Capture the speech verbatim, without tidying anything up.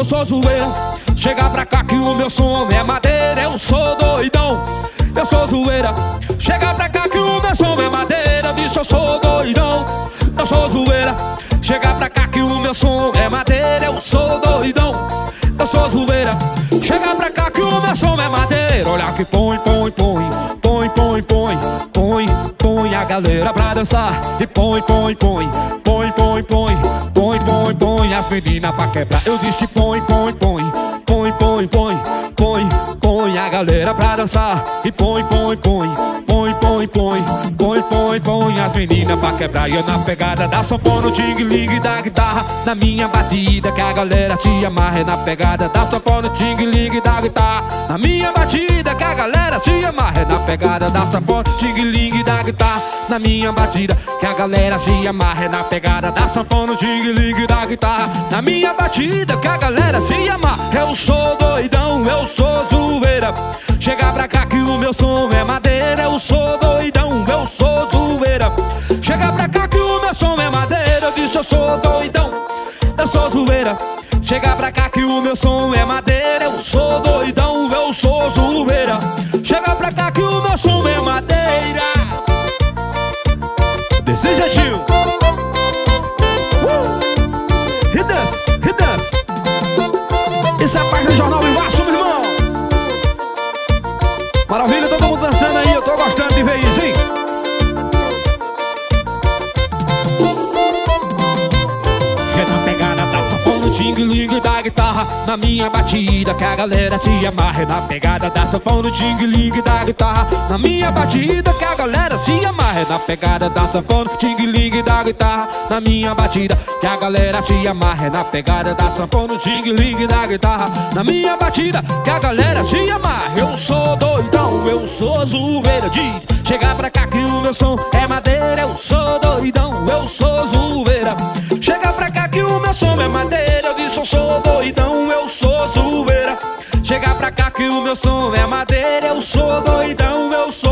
sou zoeira. Chega pra cá que o meu som é madeira. Eu sou doidão, eu sou zoeira. Chega pra cá que o meu som é madeira. Eu disse eu sou doidão, eu sou zoeira. Chega pra cá que o meu som é madeira. Eu sou doidão, eu sou zoeira. Chega pra cá que o meu som é madeira. Olha que põe, põe, põe, põe, põe, põe, põe, põe a galera pra dançar. E põe, põe, põe, põe, põe, põe, põe, põe, põe as meninas pra quebrar. Eu disse põe, põe, põe, põe, põe, põe, põe, põe a galera pra dançar. E põe, põe, põe, põe, põe, põe, põe, põe, põe as meninas pra quebrar. E eu na pegada da sanfona, o ting-ling da guitarra, na minha batida que a galera se amarra. É na pegada da sanfona, o ting-ling da guitarra, na minha batida que a galera se amarra. É na pegada da sanfona, ting-ling da guitarra, na minha batida que a galera se amarra. É na pegada da sanfona, ting-ling da guitarra, na minha batida que a galera se amarra. Eu sou doidão, eu sou zoeira. Chega pra cá que o meu som é madeira. Eu sou doidão, eu sou zoeira. Chega pra cá que o meu som é madeira. Eu disse eu sou doidão, eu sou zoeira. Chega pra cá que o meu som é madeira. Eu sou doidão, eu sou zoeira. Chega pra cá que o meu som é madeira. Desse jeitinho. uh! E dança, e dança. Isso é parte do Jornal Vivaço, meu irmão. Maravilha, todo mundo dançando aí. Eu tô gostando de ver isso, hein? Ting-ling da guitarra, na minha batida que a galera se amarra. É na pegada da sanfona, ting-ling da guitarra, na minha batida que a galera se amarra. É na pegada da sanfona, ting-ling da guitarra, na minha batida que a galera se amarra. É na pegada da sanfona, ting-ling da guitarra, na minha batida que a galera se amarra. Eu sou doidão, eu sou zoeira. Diz, chega pra cá que o meu som é madeira. Eu sou doidão, eu sou zoeira. Chega pra cá que o meu som é madeira. Eu disse eu sou doidão, eu sou zoeira. Chega pra cá que o meu som é madeira. Eu sou doidão, eu sou